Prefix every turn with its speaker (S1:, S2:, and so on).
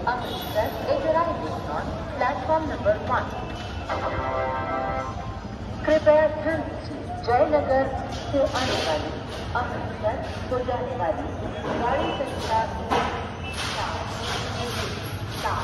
S1: Amritsar is arriving on platform number 1. कृपया ध्यान दीजिए, जयनगर से आने वाली अमृतसर को जाने वाली